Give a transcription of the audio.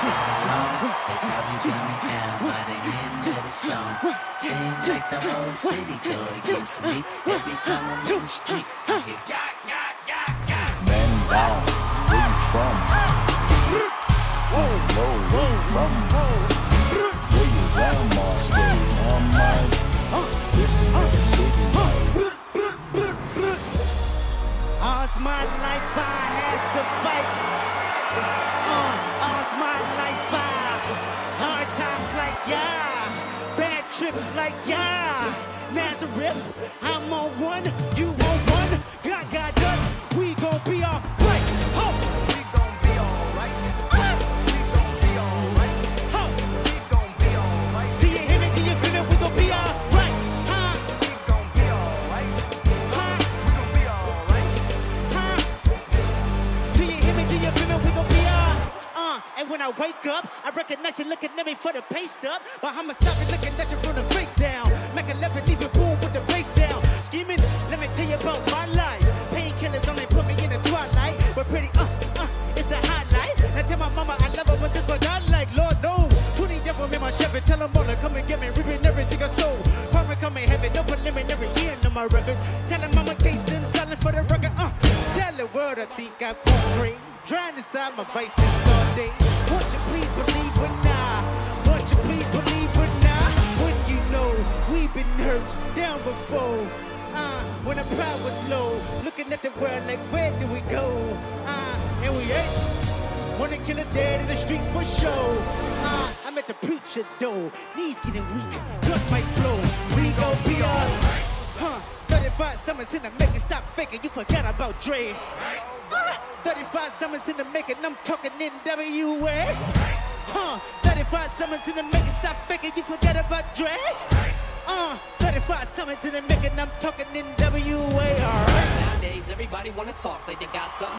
They probably got me down by the end of the song. Seems like the whole city go against me. Every time I'm in the street, I hear Man down, where you from? Low, where you from? Where your grandma stay? This is the city life. All's my life I has to fight. All's my life I. Hard times like yeah, bad trips like yeah. Nazareth, I'm on one, you on one. God got us, we gon' be alright. We gon' be alright. We gon' be alright. We gon' be alright. Do you hear me? Do you feel me? We gon' be alright. We gon' be alright. We gon' be alright. Do you hear me? Do you feel me? We gon' be alright. And when I wake up, I recognize you looking at me for the pay stub. But I'ma stop and looking at you from the face down. Make a left and leave it boom with the face down. Scheming, let me tell you about my life. Painkillers only put me in the twilight. But pretty, it's the highlight. Now tell my mama I love her, but this what I like. Lord knows, 20 devil in my Chevy. Tell them all to come and get me, reaping everything I sold. Karma come in heaven, no preliminary year in my record. Tell them I'm a Kingston, selling for the record. Tell the world I think I'm free. Trying to side my vices all day. Won't you please believe it now? Won't you please believe it now? When you know we've been hurt down before. When the pride was low, looking at the world like where do we go? And we ain't wanna kill a dead in the street for show. I'm at the preacher door, knees getting weak, blood might flow. We gon' be alright. 35 summers in the making, stop faking, you forgot about Dre. 35 summers in the making, I'm talking NWA. 35 summers in the making, stop faking, you forgot about Dre. 35 summers in the making, I'm talking NWA. Alright. Nowadays, everybody wanna talk like they got something.